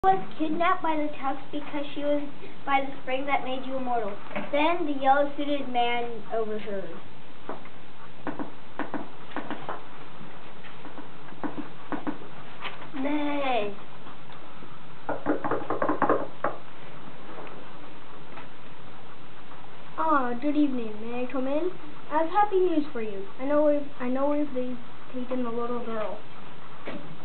Was kidnapped by the Tux because she was by the spring that made you immortal. Then the yellow-suited man overheard. Nay. Ah, good evening. May I come in? I have happy news for you. I know we've taken the little girl.